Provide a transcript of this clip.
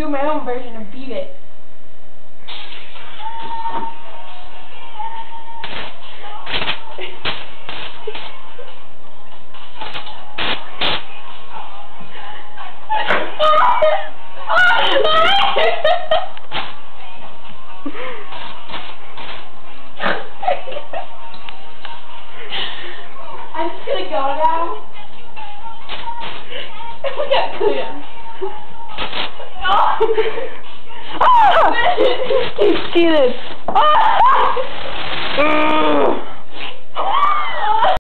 Do my own version of Beat It. I'm just gonna go now. We got clear. Oh! Keep cheated. Ah!